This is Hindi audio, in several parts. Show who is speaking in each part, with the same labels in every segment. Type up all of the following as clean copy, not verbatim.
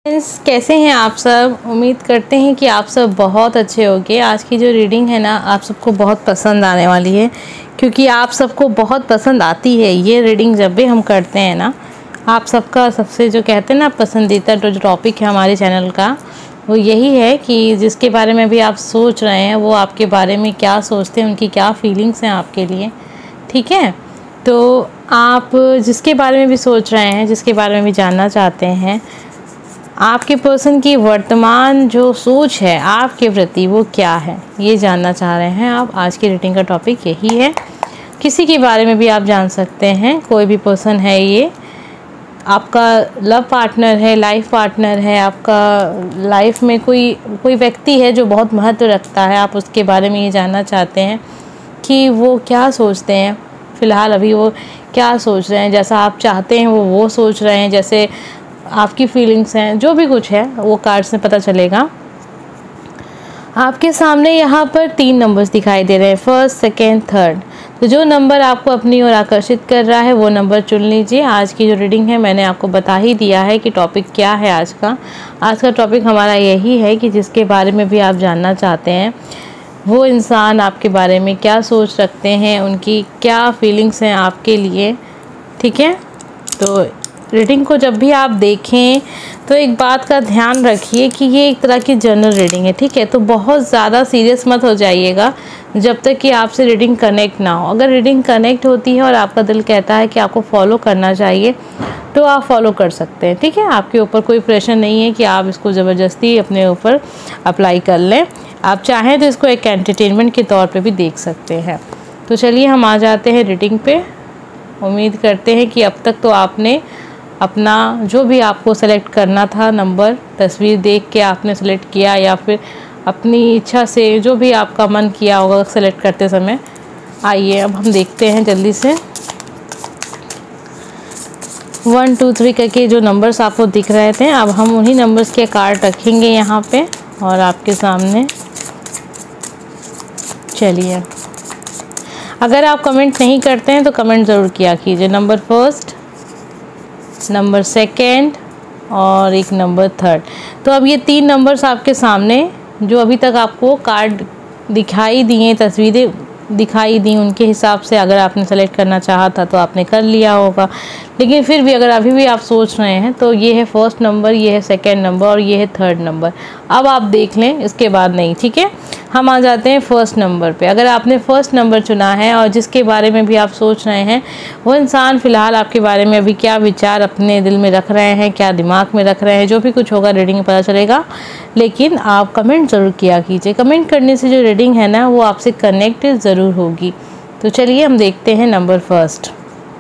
Speaker 1: फ्रेंड्स, कैसे हैं आप सब। उम्मीद करते हैं कि आप सब बहुत अच्छे होंगे। आज की जो रीडिंग है ना, आप सबको बहुत पसंद आने वाली है, क्योंकि आप सबको बहुत पसंद आती है ये रीडिंग। जब भी हम करते हैं ना, आप सबका सबसे जो कहते हैं ना पसंदीदा जो टॉपिक है हमारे चैनल का, वो यही है कि जिसके बारे में भी आप सोच रहे हैं वो आपके बारे में क्या सोचते हैं, उनकी क्या फीलिंग्स हैं आपके लिए। ठीक है, तो आप जिसके बारे में भी सोच रहे हैं, जिसके बारे में भी जानना चाहते हैं, आपके पर्सन की वर्तमान जो सोच है आपके प्रति वो क्या है, ये जानना चाह रहे हैं आप। आज की रीडिंग का टॉपिक यही है। किसी के बारे में भी आप जान सकते हैं, कोई भी पर्सन है, ये आपका लव पार्टनर है, लाइफ पार्टनर है, आपका लाइफ में कोई व्यक्ति है जो बहुत महत्व रखता है। आप उसके बारे में ये जानना चाहते हैं कि वो क्या सोचते हैं, फ़िलहाल अभी वो क्या सोच रहे हैं, जैसा आप चाहते हैं वो सोच रहे हैं, जैसे आपकी फीलिंग्स हैं, जो भी कुछ है वो कार्ड्स में पता चलेगा। आपके सामने यहाँ पर 3 नंबर्स दिखाई दे रहे हैं, फर्स्ट, सेकेंड, थर्ड। तो जो नंबर आपको अपनी ओर आकर्षित कर रहा है वो नंबर चुन लीजिए। आज की जो रीडिंग है मैंने आपको बता ही दिया है कि टॉपिक क्या है आज का। आज का टॉपिक हमारा यही है कि जिसके बारे में भी आप जानना चाहते हैं वो इंसान आपके बारे में क्या सोच रखते हैं, उनकी क्या फीलिंग्स हैं आपके लिए। ठीक है, तो रीडिंग को जब भी आप देखें तो एक बात का ध्यान रखिए कि ये एक तरह की जनरल रीडिंग है। ठीक है, तो बहुत ज़्यादा सीरियस मत हो जाइएगा जब तक कि आपसे रीडिंग कनेक्ट ना हो। अगर रीडिंग कनेक्ट होती है और आपका दिल कहता है कि आपको फॉलो करना चाहिए तो आप फॉलो कर सकते हैं। ठीक है, आपके ऊपर कोई प्रेशर नहीं है कि आप इसको ज़बरदस्ती अपने ऊपर अप्लाई कर लें। आप चाहें तो इसको एक एंटरटेनमेंट के तौर पे भी देख सकते हैं। तो चलिए हम आ जाते हैं रीडिंग पे। उम्मीद करते हैं कि अब तक तो आपने अपना जो भी आपको सेलेक्ट करना था नंबर, तस्वीर देख के आपने सेलेक्ट किया, या फिर अपनी इच्छा से जो भी आपका मन किया होगा सेलेक्ट करते समय। आइए अब हम देखते हैं जल्दी से। 1 2 3 करके जो नंबर्स आपको दिख रहे थे, अब हम उन्हीं नंबर्स के कार्ड रखेंगे यहाँ पे और आपके सामने। चलिए, अगर आप कमेंट नहीं करते हैं तो कमेंट ज़रूर किया कीजिए। नंबर फर्स्ट, नंबर सेकेंड और एक नंबर थर्ड। तो अब ये 3 नंबर्स आपके सामने जो अभी तक आपको कार्ड दिखाई दिए, तस्वीरें दिखाई दी, उनके हिसाब से अगर आपने सेलेक्ट करना चाहा था तो आपने कर लिया होगा। लेकिन फिर भी अगर अभी भी आप सोच रहे हैं तो ये है फर्स्ट नंबर, ये है सेकेंड नंबर और ये है थर्ड नंबर। अब आप देख लें, इसके बाद नहीं। ठीक है, हम आ जाते हैं फर्स्ट नंबर पे। अगर आपने फर्स्ट नंबर चुना है और जिसके बारे में भी आप सोच रहे हैं वो इंसान फ़िलहाल आपके बारे में अभी क्या विचार अपने दिल में रख रहे हैं, क्या दिमाग में रख रहे हैं, जो भी कुछ होगा रीडिंग में पता चलेगा। लेकिन आप कमेंट ज़रूर किया कीजिए। कमेंट करने से जो रीडिंग है ना वो आपसे कनेक्ट ज़रूर होगी। तो चलिए हम देखते हैं नंबर फर्स्ट।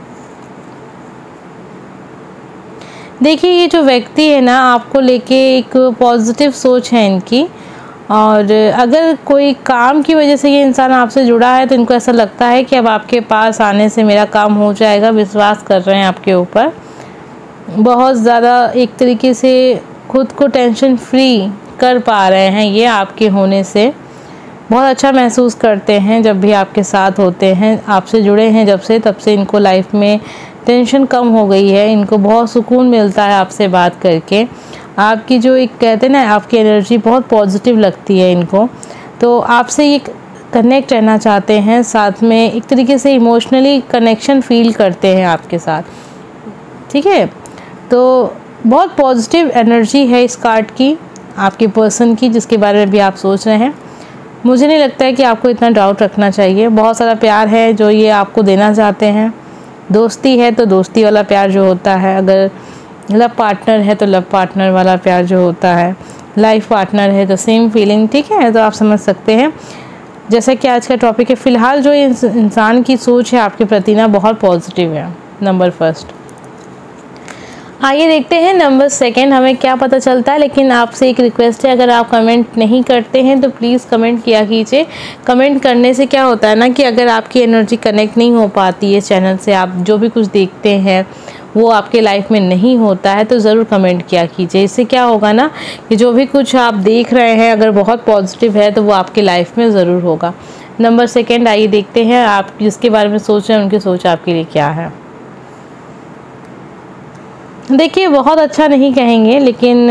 Speaker 1: देखिए, ये जो व्यक्ति है ना आपको लेके एक पॉजिटिव सोच है इनकी, और अगर कोई काम की वजह से ये इंसान आपसे जुड़ा है तो इनको ऐसा लगता है कि अब आपके पास आने से मेरा काम हो जाएगा। विश्वास कर रहे हैं आपके ऊपर, बहुत ज़्यादा एक तरीके से खुद को टेंशन फ्री कर पा रहे हैं ये आपके होने से। बहुत अच्छा महसूस करते हैं जब भी आपके साथ होते हैं। आपसे जुड़े हैं जब से, तब से इनको लाइफ में टेंशन कम हो गई है। इनको बहुत सुकून मिलता है आपसे बात करके। आपकी जो एक कहते हैं ना, आपकी एनर्जी बहुत पॉजिटिव लगती है इनको। तो आपसे ये कनेक्ट रहना चाहते हैं, साथ में एक तरीके से इमोशनली कनेक्शन फील करते हैं आपके साथ। ठीक है, तो बहुत पॉजिटिव एनर्जी है इस कार्ड की, आपके पर्सन की, जिसके बारे में भी आप सोच रहे हैं। मुझे नहीं लगता है कि आपको इतना डाउट रखना चाहिए। बहुत सारा प्यार है जो ये आपको देना चाहते हैं। दोस्ती है तो दोस्ती वाला प्यार जो होता है, अगर लव पार्टनर है तो लव पार्टनर वाला प्यार जो होता है, लाइफ पार्टनर है तो सेम फीलिंग। ठीक है, तो आप समझ सकते हैं जैसा कि आज का टॉपिक है। फ़िलहाल जो इंसान की सोच है आपके प्रति ना बहुत पॉजिटिव है। Number first. आइए देखते हैं नंबर सेकेंड हमें क्या पता चलता है। लेकिन आपसे एक रिक्वेस्ट है, अगर आप कमेंट नहीं करते हैं तो प्लीज़ कमेंट किया कीजिए। कमेंट करने से क्या होता है ना कि अगर आपकी एनर्जी कनेक्ट नहीं हो पाती है चैनल से, आप जो भी कुछ देखते हैं वो आपके लाइफ में नहीं होता है, तो ज़रूर कमेंट किया कीजिए। इससे क्या होगा ना कि जो भी कुछ आप देख रहे हैं अगर बहुत पॉजिटिव है तो वो आपके लाइफ में ज़रूर होगा। नंबर सेकेंड, आइए देखते हैं आप जिसके बारे में सोच रहे हैं उनकी सोच आपके लिए क्या है। देखिए बहुत अच्छा नहीं कहेंगे, लेकिन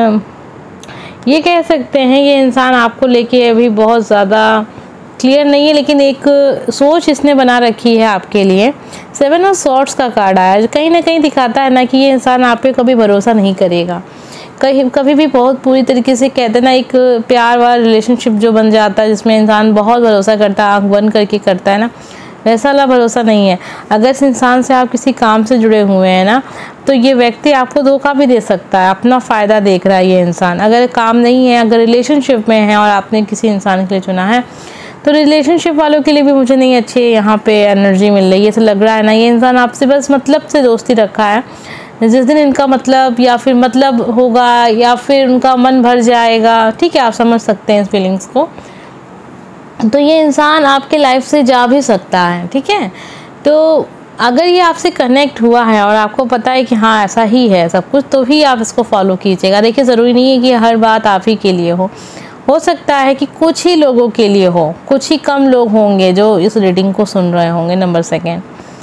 Speaker 1: ये कह सकते हैं ये इंसान आपको लेके अभी बहुत ज़्यादा क्लियर नहीं है, लेकिन एक सोच इसने बना रखी है आपके लिए। 7 ऑफ सॉर्ड्स का कार्ड आया जो कहीं ना कहीं दिखाता है ना कि ये इंसान आप पे कभी भरोसा नहीं करेगा, कभी भी बहुत पूरी तरीके से, कहते हैं ना एक प्यार वाला रिलेशनशिप जो बन जाता है जिसमें इंसान बहुत भरोसा करता है, आँख बंद करके करता है ना, वैसा वाला भरोसा नहीं है। अगर इस इंसान से आप किसी काम से जुड़े हुए हैं ना, तो ये व्यक्ति आपको धोखा भी दे सकता है, अपना फ़ायदा देख रहा है ये इंसान। अगर काम नहीं है, अगर रिलेशनशिप में है और आपने किसी इंसान के लिए चुना है, तो रिलेशनशिप वालों के लिए भी मुझे नहीं अच्छी यहाँ पे एनर्जी मिल रही है। ऐसा लग रहा है ना ये इंसान आपसे बस मतलब से दोस्ती रखा है, जिस दिन इनका मतलब या फिर मतलब होगा या फिर उनका मन भर जाएगा, ठीक है, आप समझ सकते हैं इस फीलिंग्स को, तो ये इंसान आपके लाइफ से जा भी सकता है, ठीक है। तो अगर ये आपसे कनेक्ट हुआ है और आपको पता है कि हाँ ऐसा ही है सब कुछ, तो ही आप इसको फॉलो कीजिएगा। देखिए ज़रूरी नहीं है कि हर बात आप ही के लिए हो सकता है कि कुछ ही लोगों के लिए हो, कुछ ही कम लोग होंगे जो इस रीडिंग को सुन रहे होंगे। नंबर 2,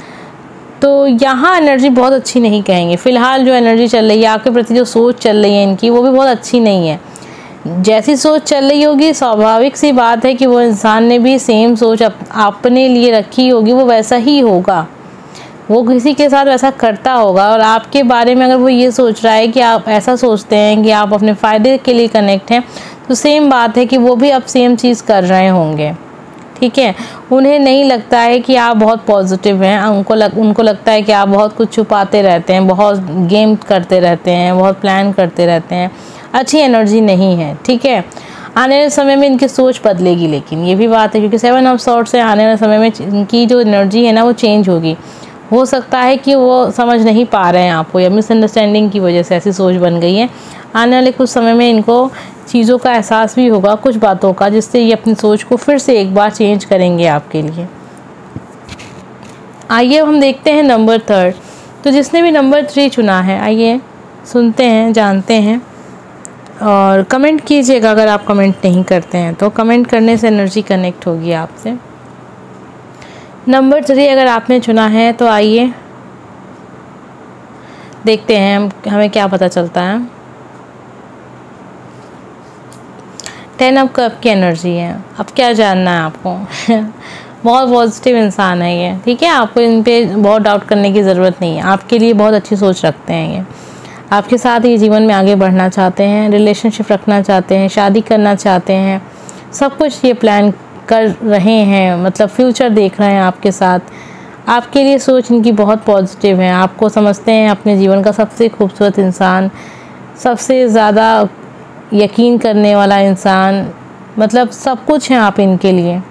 Speaker 1: तो यहाँ एनर्जी बहुत अच्छी नहीं कहेंगे। फ़िलहाल जो एनर्जी चल रही है आपके प्रति, जो सोच चल रही है इनकी, वो भी बहुत अच्छी नहीं है। जैसी सोच चल रही होगी, स्वाभाविक सी बात है कि वो इंसान ने भी सेम सोच अपने लिए रखी होगी, वो वैसा ही होगा, वो किसी के साथ वैसा करता होगा। और आपके बारे में अगर वो ये सोच रहा है कि आप ऐसा सोचते हैं कि आप अपने फ़ायदे के लिए कनेक्ट हैं, तो सेम बात है कि वो भी अब सेम चीज़ कर रहे होंगे, ठीक है। उन्हें नहीं लगता है कि आप बहुत पॉजिटिव हैं, उनको लगता है कि आप बहुत कुछ छुपाते रहते हैं, बहुत गेम करते रहते हैं, बहुत प्लान करते रहते हैं, अच्छी एनर्जी नहीं है, ठीक है। आने वाले समय में इनकी सोच बदलेगी, लेकिन ये भी बात है क्योंकि 7 ऑफ सॉर्ड्स से आने वाले समय में इनकी जो एनर्जी है ना वो चेंज होगी। हो सकता है कि वो समझ नहीं पा रहे हैं आपको, या मिसअंडरस्टैंडिंग की वजह से ऐसी सोच बन गई है। आने वाले कुछ समय में इनको चीज़ों का एहसास भी होगा, कुछ बातों का, जिससे ये अपनी सोच को फिर से एक बार चेंज करेंगे आपके लिए। आइए अब हम देखते हैं नंबर 3। तो जिसने भी नंबर 3 चुना है, आइए सुनते हैं, जानते हैं, और कमेंट कीजिएगा। अगर आप कमेंट नहीं करते हैं तो कमेंट करने से एनर्जी कनेक्ट होगी आपसे। नंबर 3 अगर आपने चुना है तो आइए देखते हैं हमें क्या पता चलता है। 10 ऑफ कप की एनर्जी है। अब क्या जानना है आपको बहुत पॉजिटिव इंसान है ये, ठीक है। आपको इन पे बहुत डाउट करने की ज़रूरत नहीं है, आपके लिए बहुत अच्छी सोच रखते हैं ये, आपके साथ ये जीवन में आगे बढ़ना चाहते हैं, रिलेशनशिप रखना चाहते हैं, शादी करना चाहते हैं, सब कुछ ये प्लान कर रहे हैं, मतलब फ्यूचर देख रहे हैं आपके साथ। आपके लिए सोच इनकी बहुत पॉजिटिव है, आपको समझते हैं अपने जीवन का सबसे खूबसूरत इंसान, सबसे ज़्यादा यकीन करने वाला इंसान, मतलब सब कुछ है आप इनके लिए,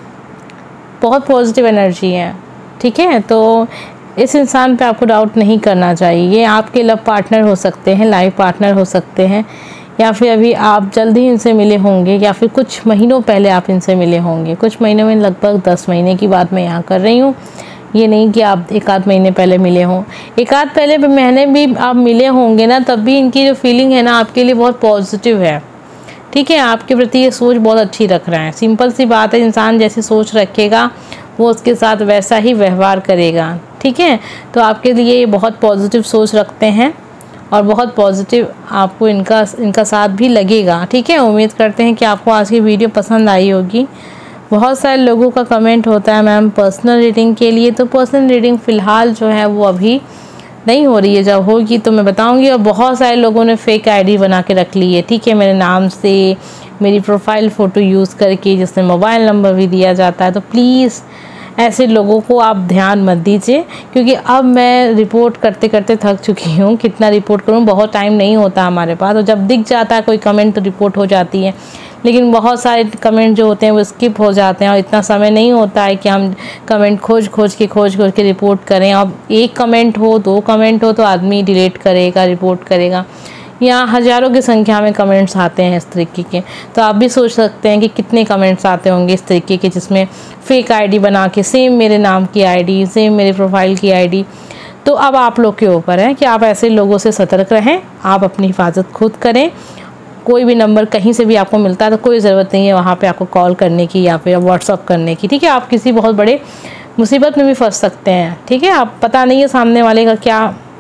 Speaker 1: बहुत पॉजिटिव एनर्जी है, ठीक है। तो इस इंसान पे आपको डाउट नहीं करना चाहिए। ये आपके लव पार्टनर हो सकते हैं, लाइफ पार्टनर हो सकते हैं, या फिर अभी आप जल्द ही इनसे मिले होंगे, या फिर कुछ महीनों पहले आप इनसे मिले होंगे। कुछ महीनों में लगभग 10 महीने की बात मैं यहाँ कर रही हूँ, ये नहीं कि आप 1-8 महीने पहले मिले हों। 1-8 पहले महीने भी आप मिले होंगे ना, तब भी इनकी जो फीलिंग है ना आपके लिए बहुत पॉजिटिव है, ठीक है। आपके प्रति ये सोच बहुत अच्छी रख रहे हैं। सिंपल सी बात है, इंसान जैसी सोच रखेगा वो उसके साथ वैसा ही व्यवहार करेगा, ठीक है। तो आपके लिए ये बहुत पॉजिटिव सोच रखते हैं और बहुत पॉजिटिव आपको इनका साथ भी लगेगा, ठीक है। उम्मीद करते हैं कि आपको आज की वीडियो पसंद आई होगी। बहुत सारे लोगों का कमेंट होता है मैम पर्सनल रीडिंग के लिए, तो पर्सनल रीडिंग फ़िलहाल जो है वो अभी नहीं हो रही है, जब होगी तो मैं बताऊंगी। और बहुत सारे लोगों ने फेक आईडी बना के रख ली है, ठीक है, मेरे नाम से, मेरी प्रोफाइल फ़ोटो यूज़ करके, जिसमें मोबाइल नंबर भी दिया जाता है। तो प्लीज़ ऐसे लोगों को आप ध्यान मत दीजिए, क्योंकि अब मैं रिपोर्ट करते करते थक चुकी हूँ। कितना रिपोर्ट करूँ, बहुत टाइम नहीं होता हमारे पास, और जब दिख जाता है कोई कमेंट तो रिपोर्ट हो जाती है, लेकिन बहुत सारे कमेंट जो होते हैं वो स्किप हो जाते हैं, और इतना समय नहीं होता है कि हम कमेंट खोज खोज के रिपोर्ट करें। अब 1 कमेंट हो, 2 कमेंट हो तो आदमी डिलीट करेगा, रिपोर्ट करेगा। यहाँ हज़ारों की संख्या में कमेंट्स आते हैं इस तरीके के, तो आप भी सोच सकते हैं कि कितने कमेंट्स आते होंगे इस तरीके के, जिसमें फ़ेक आईडी बना के, सेम मेरे नाम की आईडी, सेम मेरे प्रोफाइल की आईडी। तो अब आप लोग के ऊपर है कि आप ऐसे लोगों से सतर्क रहें, आप अपनी हिफाजत खुद करें। कोई भी नंबर कहीं से भी आपको मिलता है तो कोई ज़रूरत नहीं है वहाँ पे आपको कॉल करने की या फिर व्हाट्सअप करने की, ठीक है। आप किसी बहुत बड़े मुसीबत में भी फंस सकते हैं, ठीक है। आप पता नहीं है सामने वाले का क्या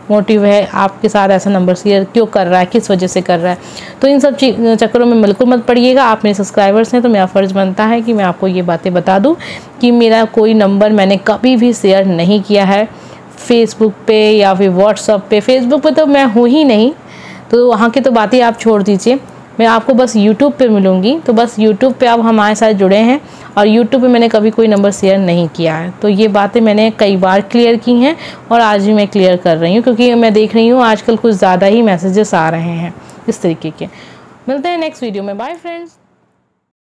Speaker 1: मोटिव है, आपके साथ ऐसा नंबर शेयर क्यों कर रहा है, किस वजह से कर रहा है। तो इन सब चक्करों में बिल्कुल मत पड़िएगा। आप मेरे सब्सक्राइबर्स हैं तो मेरा फ़र्ज़ बनता है कि मैं आपको ये बातें बता दूँ कि मेरा कोई नंबर मैंने कभी भी शेयर नहीं किया है फेसबुक पे या फिर व्हाट्सअप पे। फेसबुक पे तो मैं हूँ ही नहीं, तो वहाँ की तो बातें आप छोड़ दीजिए। मैं आपको बस यूट्यूब पे मिलूँगी, तो बस यूट्यूब पे आप हमारे साथ जुड़े हैं और यूट्यूब पे मैंने कभी कोई नंबर शेयर नहीं किया है। तो ये बातें मैंने कई बार क्लियर की हैं और आज भी मैं क्लियर कर रही हूँ, क्योंकि मैं देख रही हूँ आजकल कुछ ज़्यादा ही मैसेजेस आ रहे हैं इस तरीके के। मिलते हैं नेक्स्ट वीडियो में। Bye friends.